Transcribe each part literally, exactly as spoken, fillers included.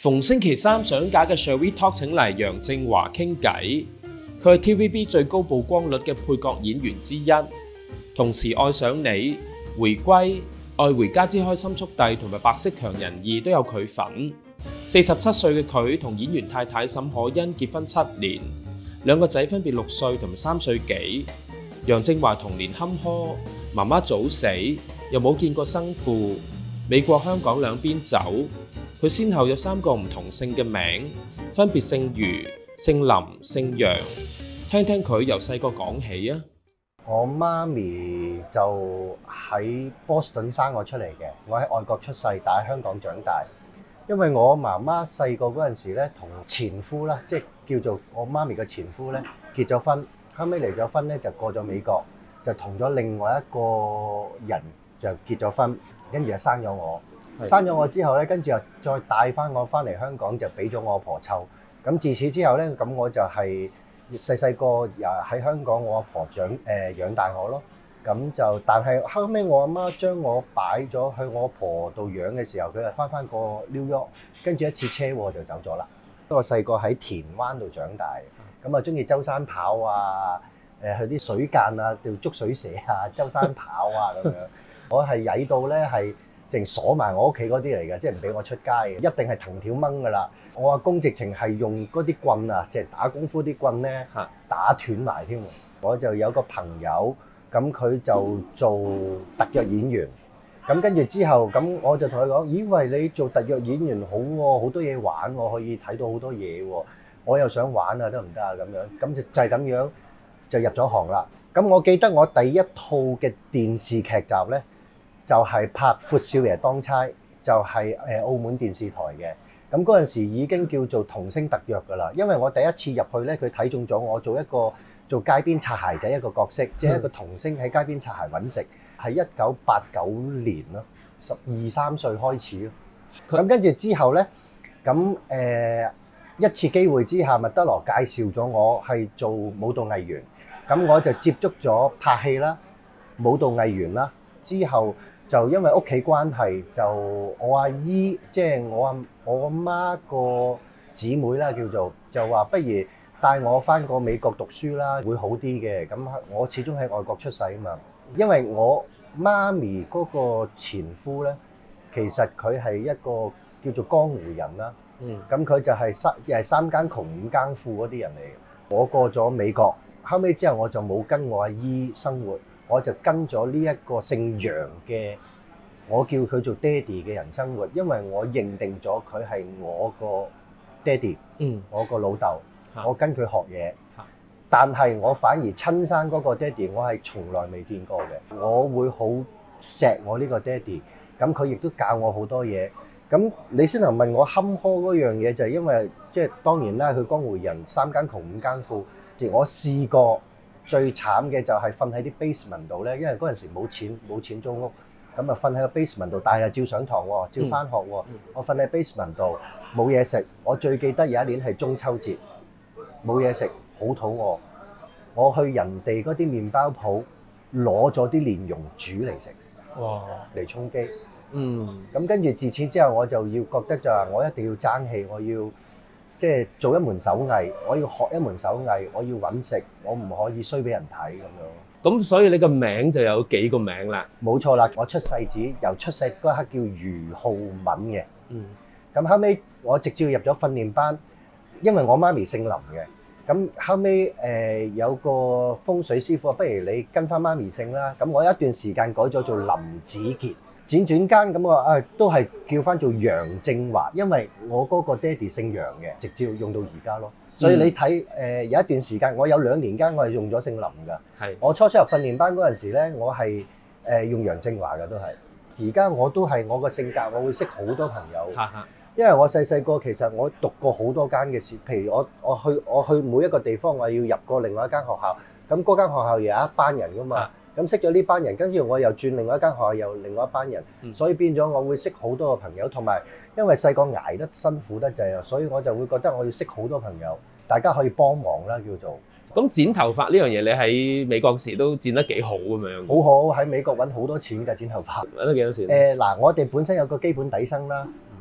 逢星期三上架嘅 Shall We Talk 請嚟楊正華傾偈，佢係 T V B 最高曝光率嘅配角演員之一，同時愛上你、回歸、愛回家之開心速遞同埋白色強人二都有佢份。四十七歲嘅佢同演員太太沈可欣結婚七年，兩個仔分別六歲同埋三歲幾。楊正華童年坎坷，媽媽早死，又冇見過生父，美國香港兩邊走。佢先後有三個唔同姓嘅名，分別姓余、姓林、姓楊。聽聽佢由細個講起啊！ 我媽咪就喺波士頓生我出嚟嘅，我喺外國出世，但喺香港長大。因為我媽媽細個嗰陣時咧，同前夫啦，即係叫做我媽咪嘅前夫咧，結咗婚，後尾離咗婚咧就過咗美國，就同咗另外一個人就結咗婚，跟住就生咗我。生咗我之後咧，跟住又再帶翻我翻嚟香港，就俾咗我阿婆湊。咁自此之後咧，咁我就係細細個又喺香港，我阿婆長誒、呃、養大我咯。咁就但係後尾我阿媽將我擺咗去我阿婆度養嘅時候，佢就翻翻過 New York，跟住一次車禍就走咗啦。我細個喺田灣度長大，咁啊中意周山跑啊，誒去啲水間啊，釣捉水蛇啊，周山跑啊咁樣。我係曳到咧係。淨鎖埋我屋企嗰啲嚟嘅，即係唔俾我出街嘅，一定係藤條掹噶啦。我阿公直情係用嗰啲棍啊，即係打功夫啲棍咧，打斷埋添。我就有個朋友，咁佢就做特約演員，咁跟住之後，咁我就同佢講：咦，喂，你做特約演員好喎，好多嘢玩喎，可以睇到好多嘢喎。我又想玩啊，得唔得啊？咁樣，咁就就係咁樣就入咗行啦。咁我記得我第一套嘅電視劇集咧。就係拍《闊少爺當差》，就係誒澳門電視台嘅。咁嗰陣時已經叫做童星特約㗎啦。因為我第一次入去咧，佢睇中咗我做一個做街邊擦鞋仔一個角色，即係一個童星喺街邊擦鞋揾食。係一九八九年咯，十二三歲開始咯。咁跟住之後咧，咁誒一次機會之下，麥德羅介紹咗我係做舞蹈藝員。咁我就接觸咗拍戲啦、舞蹈藝員啦，之後。就因為屋企關係，就我阿姨即係我阿我阿媽個姊妹啦，叫做就話不如帶我翻過美國讀書啦，會好啲嘅。咁我始終喺外國出世啊嘛。因為我媽咪嗰個前夫咧，其實佢係一個叫做江湖人啦。嗯。咁佢就係三又係三更窮五更富嗰啲人嚟嘅。我過咗美國，後尾之後我就冇跟我阿姨生活。我就跟咗呢一個姓楊嘅，我叫佢做爹哋嘅人生活，因為我認定咗佢係我個爹哋，嗯，我個老豆，我跟佢學嘢，但係我反而親生嗰個爹哋，我係從來未見過嘅。我會好錫我呢個爹哋，咁佢亦都教我好多嘢。咁你先頭問我坎坷嗰樣嘢，就係因為即係當然啦，佢江湖人三更窮五更富，我試過。最慘嘅就係瞓喺啲 basement 度咧，因為嗰陣時冇錢冇錢租屋，咁啊瞓喺個 basement 度，但係照上堂喎，照翻學喎。嗯、我瞓喺 basement 度冇嘢食，我最記得有一年係中秋節，冇嘢食，好肚餓，我去人哋嗰啲麵包鋪攞咗啲蓮蓉煮嚟食，哇！嚟充飢。嗯。咁跟住自此之後，我就要覺得就係我一定要爭氣，我要。即係做一門手藝，我要學一門手藝，我要揾食，我唔可以衰俾人睇咁樣。 咁所以你個名就有幾個名啦？ 冇錯啦，我出世紙由出世嗰刻叫余浩敏嘅。嗯。咁後尾我直接入咗訓練班，因為我媽咪姓林嘅。咁後尾誒、呃、有個風水師傅話：不如你跟翻媽咪姓啦。咁我一段時間改咗做林子傑。輾轉間咁我啊都係叫翻做楊正華，因為我嗰個爹哋姓楊嘅，直接用到而家咯。所以你睇誒、呃、有一段時間，我有兩年間我係用咗姓林㗎。係。我初初入訓練班嗰陣時咧，我係誒、呃、用楊正華㗎都係。而家我都係我個性格，我會識好多朋友。哈哈。因為我細細個其實我讀過好多間嘅事，譬如我我去我去每一個地方，我要入過另外一間學校，咁嗰間學校又有一班人㗎嘛。咁識咗呢班人，跟住我又轉另外一間學校，又另外一班人，嗯、所以變咗我會識好多個朋友，同埋因為細個捱得辛苦得滯啊，所以我就會覺得我要識好多朋友，大家可以幫忙啦，叫做。 咁剪頭髮呢樣嘢，你喺美國時都剪得幾好咁樣？ 好好，喺美國揾好多錢㗎剪頭髮。 揾得幾多錢？ 誒嗱、呃，我哋本身有個基本底薪啦，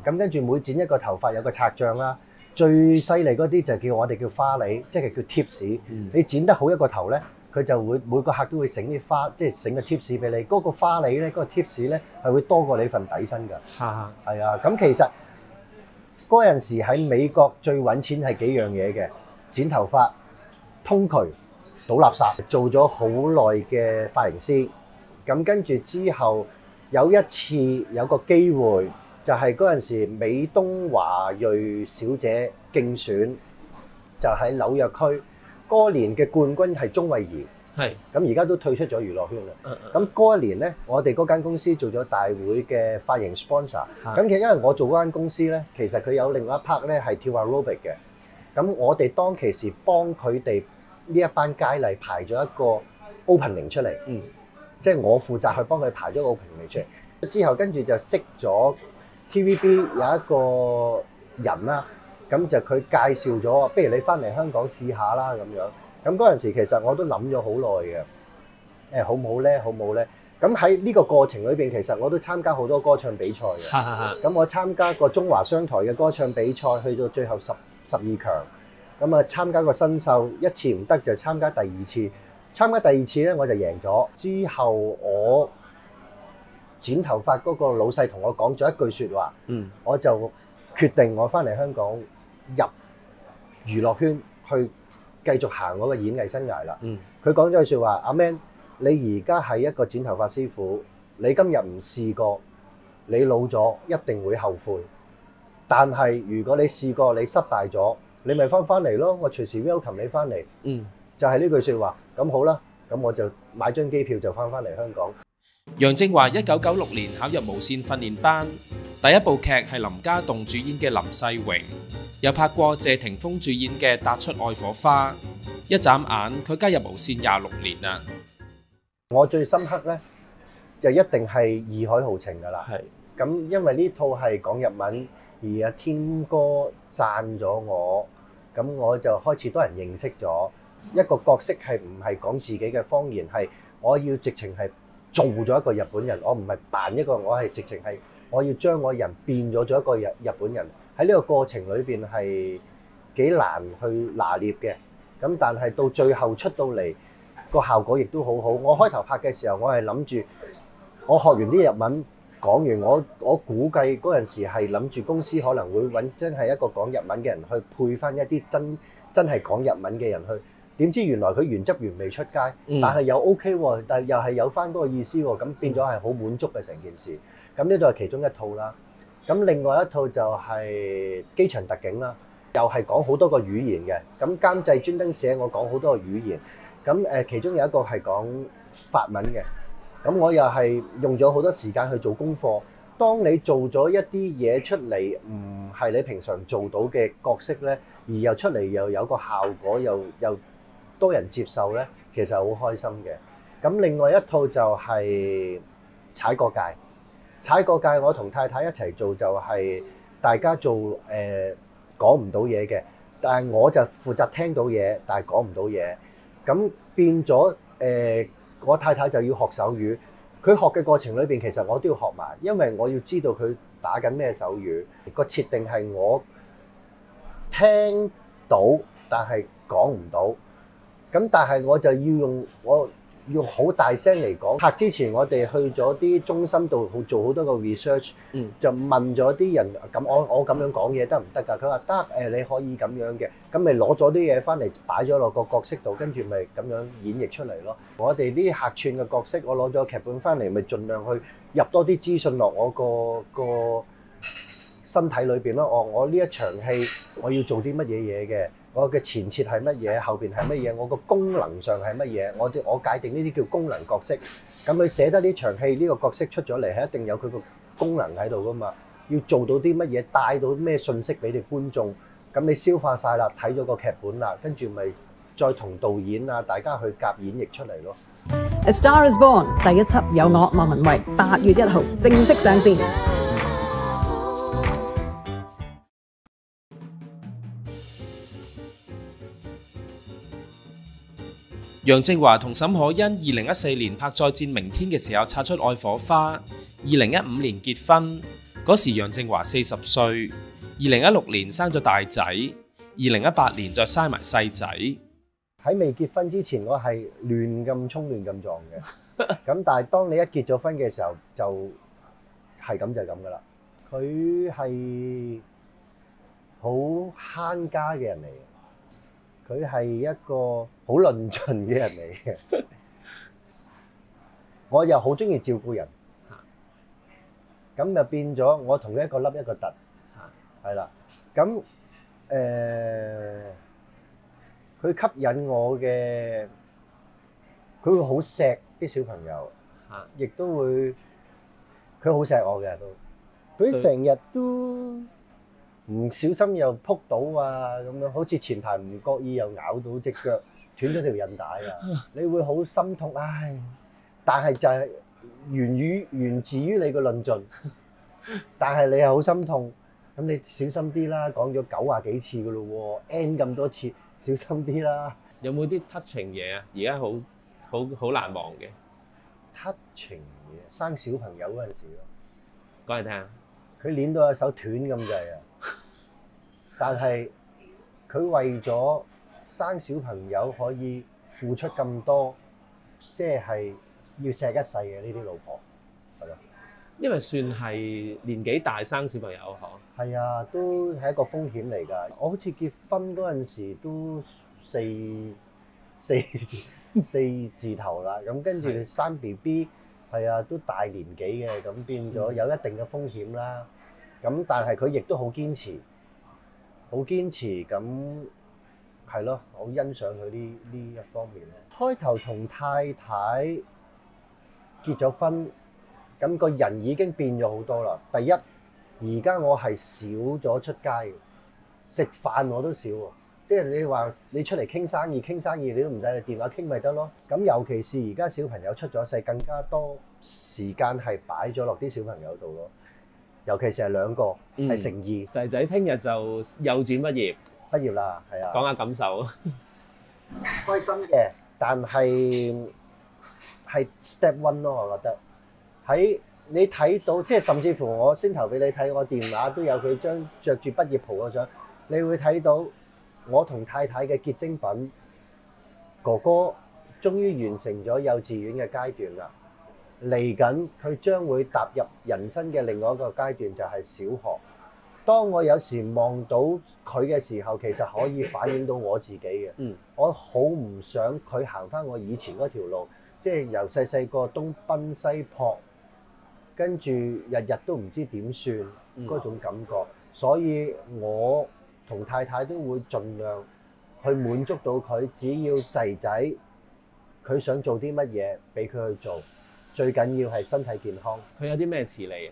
咁跟住每剪一個頭髮有個拆帳啦。最犀利嗰啲就叫我哋叫花梨，即係叫 tips。 嗯、 你剪得好一個頭咧，佢就會每個客都會醒啲花，即係醒個 tips 俾你。嗰、嗰個花梨咧，嗰、嗰個 tips 咧係會多過你份底薪㗎。係啊，咁其實嗰陣時喺美國最揾錢係幾樣嘢嘅，剪頭髮、通渠、倒垃圾，做咗好耐嘅髮型師。咁跟住之後有一次有個機會。就係嗰陣時，美東華裔小姐競選，就喺紐約區嗰年嘅冠軍係鐘慧儀，係咁而家都退出咗娛樂圈啦。咁嗰一年咧，我哋嗰間公司做咗大會嘅髮型 sponsor。咁其實因為我做嗰間公司咧，其實佢有另外一 part 咧係跳 aerobic 嘅。咁我哋當其時幫佢哋呢一班佳麗排咗一個 opening 出嚟，嗯，即係我負責去幫佢排咗個 opening 出嚟。之後跟住就識咗。T V B 有一個人啦，咁就佢介紹咗，不如你翻嚟香港試下啦咁樣。咁嗰陣時其實我都諗咗好耐嘅，誒好唔好咧？好唔好咧？咁喺呢個過程裏邊，其實我都參加好多歌唱比賽嘅。咁我參加過中華商台嘅歌唱比賽，去到最後十十二強。咁啊參加過新秀，一次唔得就參加第二次。參加第二次咧我就贏咗。之後我剪頭髮嗰個老細同我講咗一句説話，嗯，我就決定我翻嚟香港入娛樂圈去繼續行我嘅演藝生涯啦。嗯，佢講咗句説話，阿 Man，你而家係一個剪頭髮師傅，你今日唔試過，你老咗一定會後悔。但係如果你試過，你失敗咗，你咪翻翻嚟咯，我隨時 welcome 你翻嚟。嗯，就係呢句説話。咁好啦，咁我就買張機票就翻翻嚟香港。 楊正華一九九六年考入無線訓練班，第一部劇係林家棟主演嘅林世榮，又拍過謝霆鋒主演嘅《踏出愛火花》。一眨眼，佢加入無線廿六年啦。 我最深刻咧，就一定係《義海豪情》噶啦。係咁，因為呢套係講日文，而阿天哥讚咗我，咁我就開始多人認識咗一個角色，係唔係講自己嘅方言，係我要直情係。做咗一個日本人，我唔係扮一個，我係直情係我要將我人變咗做一個日日本人。喺呢個過程裏邊係幾難去拿捏嘅，咁但係到最後出到嚟個效果亦都好好。我開頭拍嘅時候，我係諗住我學完啲日文講完，我我估計嗰陣時係諗住公司可能會揾真係一個講日文嘅人去配翻一啲真真係講日文嘅人去。點知原來佢原汁原味出街，但係又 OK 喎，但係又係有翻嗰個意思喎，咁變咗係好滿足嘅成件事。咁呢度係其中一套啦。咁另外一套就係機場特警啦，又係講好多個語言嘅。咁監製專登寫我講好多個語言。咁誒，其中有一個係講法文嘅。咁我又係用咗好多時間去做功課。當你做咗一啲嘢出嚟，唔係你平常做到嘅角色咧，而又出嚟又有個效果，又又多人接受咧，其實好開心嘅。咁另外一套就係踩過界，踩過界我同太太一齊做，就係大家做誒講唔到嘢嘅，但係我就負責聽到嘢，但係講唔到嘢。咁變咗誒，我太太就要學手語，佢學嘅過程裏邊，其實我都要學埋，因為我要知道佢打緊咩手語。個設定係我聽到，但係講唔到。咁但係我就要用我用好大聲嚟講。拍之前我哋去咗啲中心度做好多個 research，嗯，就問咗啲人，咁我我咁樣講嘢得唔得㗎？佢話得，誒你可以咁樣嘅，咁咪攞咗啲嘢翻嚟擺咗落個角色度，跟住咪咁樣演繹出嚟咯。我哋啲客串嘅角色，我攞咗劇本翻嚟，咪盡量去入多啲資訊落我個個身體裏邊咯。我我呢一場戲我要做啲乜嘢嘢嘅？我嘅前設係乜嘢，後邊係乜嘢，我個功能上係乜嘢，我啲我界定呢啲叫功能角色。咁佢寫得呢場戲呢個角色出咗嚟，係一定有佢個功能喺度噶嘛。要做到啲乜嘢，帶到咩信息俾你觀眾。咁你消化晒啦，睇咗個劇本啦，跟住咪再同導演啊大家去夾演繹出嚟咯。 A Star Is Born 第一輯有我莫文蔚，八月一號正式上線。 楊正華同沈可欣二零一四年拍《再戰明天》嘅時候擦出愛火花，二零一五年結婚， 嗰時楊正華四十歲，二零一六年生咗大仔，二零一八年再生埋細仔。 喺未結婚之前，我係亂咁衝亂咁撞嘅。咁但係當你一結咗婚嘅時候，就係咁就係咁噶啦。佢係好慳家嘅人嚟，佢係一個好論盡嘅人嚟嘅。我又好中意照顧人，咁就變咗我同佢一個凹一個凸，係啦。咁誒，佢吸引我嘅，佢會好錫啲小朋友，亦都會佢好錫我嘅都。佢成日都唔小心又撲到啊咁樣，好似前排唔覺意又咬到隻腳，斷咗條韌帶啊！你會好心痛，唉！但係就係源於源自於你個論盡，但係你係好心痛，咁你小心啲啦，講咗九啊幾次噶咯喎 ，N 咁多次，小心啲啦。 有冇啲 touching 嘢啊？而家好好好難忘嘅 touching 嘢，生小朋友嗰陣時咯， 講嚟聽下。 佢攣到隻手斷咁滯啊！但係佢為咗生小朋友可以付出咁多，即係要錫一世嘅呢啲老婆，係咯。 因為算係年紀大生小朋友嗬。 係啊，都係一個風險嚟㗎。我好似結婚嗰陣時都四四四字頭啦，咁跟住生 B B 係啊，都大年紀嘅，咁變咗有一定嘅風險啦。咁但係佢亦都好堅持，好堅持咁係咯，好欣賞佢呢呢一方面咯。開頭同太太結咗婚，咁個人已經變咗好多啦。第一，而家我係少咗出街嘅，食飯我都少喎。即係你話你出嚟傾生意，傾生意你都唔使你電話傾咪得咯。咁尤其是而家小朋友出咗世，更加多時間係擺咗落啲小朋友度咯。尤其是係兩個係成二， 仔仔聽日就幼稚園畢業， 畢業啦，係啊。 講下感受。 開心嘅，但係係 step one 咯，我覺得喺你睇到，即係甚至乎我先頭俾你睇，我電話都有佢張着住畢業袍嗰張，你會睇到我同太太嘅結晶品哥哥終於完成咗幼稚園嘅階段啦。嚟緊佢將會踏入人生嘅另外一個階段，就係小學。當我有時望到佢嘅時候，其實可以反映到我自己嘅。嗯，我好唔想佢行返我以前嗰條路，即係由細細個東奔西撲，跟住日日都唔知點算嗰種感覺。所以我同太太都會盡量去滿足到佢，只要仔仔佢想做啲乜嘢，俾佢去做。最緊要係身體健康。 佢有啲咩似你？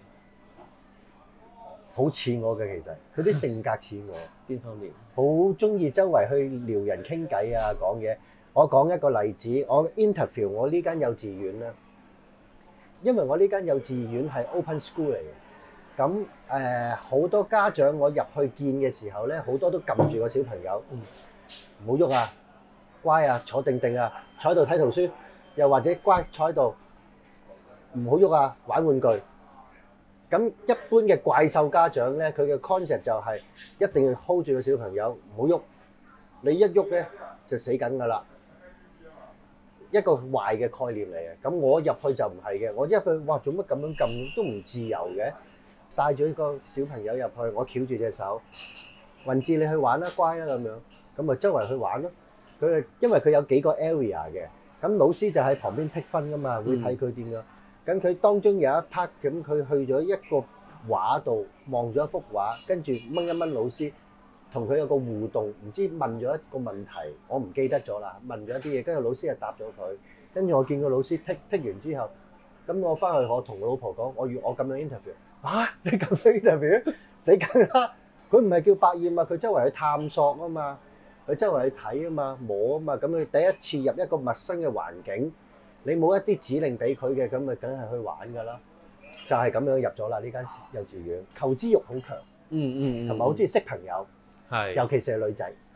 好似我嘅，其實佢啲性格似我。 邊方面？ 好中意周圍去撩人傾偈啊，講嘢。我講一個例子，我 interview 我呢間幼稚園啦，因為我呢間幼稚園係 open school 嚟嘅。咁誒好多家長我入去見嘅時候咧，好多都撳住個小朋友，唔好喐啊，乖啊，坐定定啊，坐喺度睇圖書，又或者乖坐喺度。唔好喐啊！玩玩具。咁一般嘅怪獸家長咧，佢嘅 concept 就係一定要 hold 住個小朋友，唔好喐。你一喐咧就死緊㗎啦。一個壞嘅概念嚟嘅。咁我入去就唔係嘅，我一去哇做乜咁樣撳都唔自由嘅。帶咗個小朋友入去，我翹住隻手，雲志你去玩啦，乖啦咁樣，咁咪周圍去玩咯。佢因為佢有幾個 area 嘅，咁老師就喺旁邊剔分㗎嘛，會睇佢點樣。咁佢當中有一 part，咁佢去咗一個畫度望咗一幅畫，跟住掹一掹老師，同佢有個互動，唔知問咗一個問題，我唔記得咗啦。問咗一啲嘢，跟住老師就答咗佢。跟住我見個老師剔剔完之後，咁我翻去我同我老婆講，我要我咁樣 interview。啊，你咁樣 interview 死梗啦！佢唔係叫百厭啊，佢周圍去探索啊嘛，佢周圍去睇啊嘛，摸啊嘛。咁佢第一次入一個陌生嘅環境。你冇一啲指令俾佢嘅，咁咪梗係去玩㗎啦。就係咁樣入咗啦呢間幼稚園，求知欲好強， 嗯嗯， 同埋好中意識朋友， 係， 尤其是係女仔。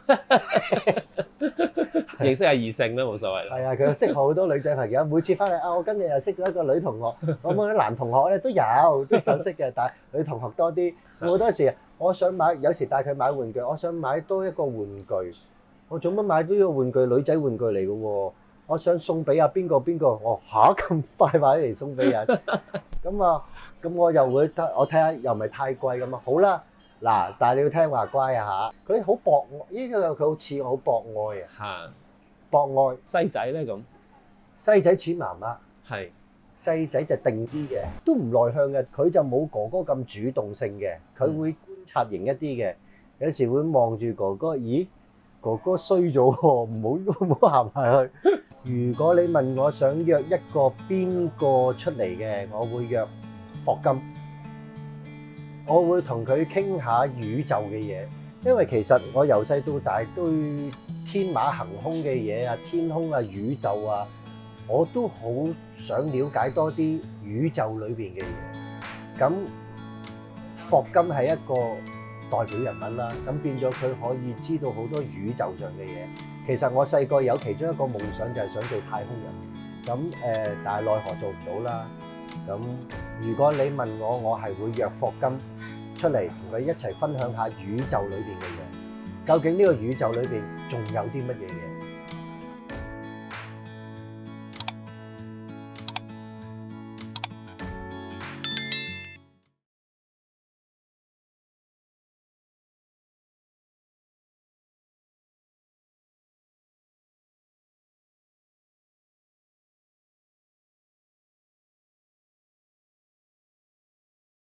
認識下異性啦，冇所謂啦。 係啊，佢識好多女仔朋友，每次翻嚟啊，我今日又識咗一個女同學，我冇啲男同學咧都有都有識嘅，但係女同學多啲。好多時我想買，有時帶佢買玩具，我想買多一個玩具，我做乜買多一個玩具？女仔玩具嚟嘅喎，我想送俾阿邊個邊個，我嚇咁快買嚟送俾人，咁啊咁我又會得，我睇下又唔係太貴咁啊，好啦。嗱，但係你要聽話乖啊嚇！佢好博愛，呢個佢好似好博愛啊， 嚇， 博愛。 西仔咧咁， 西仔似媽媽， 係細仔就定啲嘅，都唔內向嘅。佢就冇哥哥咁主動性嘅，佢會觀察型一啲嘅。有時會望住哥哥，咦，哥哥衰咗喎，唔好唔好行埋去。如果你問我想約一個邊個出嚟嘅，我會約霍金。我會同佢傾下宇宙嘅嘢，因為其實我由細到大對天馬行空嘅嘢啊、天空啊、宇宙啊，我都好想了解多啲宇宙裏邊嘅嘢。咁霍金係一個代表人物啦，咁變咗佢可以知道好多宇宙上嘅嘢。其實我細個有其中一個夢想就係想做太空人，咁誒，但係奈何做唔到啦。咁如果你問我，我係會約霍金出嚟同佢一齊分享下宇宙裏邊嘅嘢。究竟呢個宇宙裏邊仲有啲乜嘢嘢？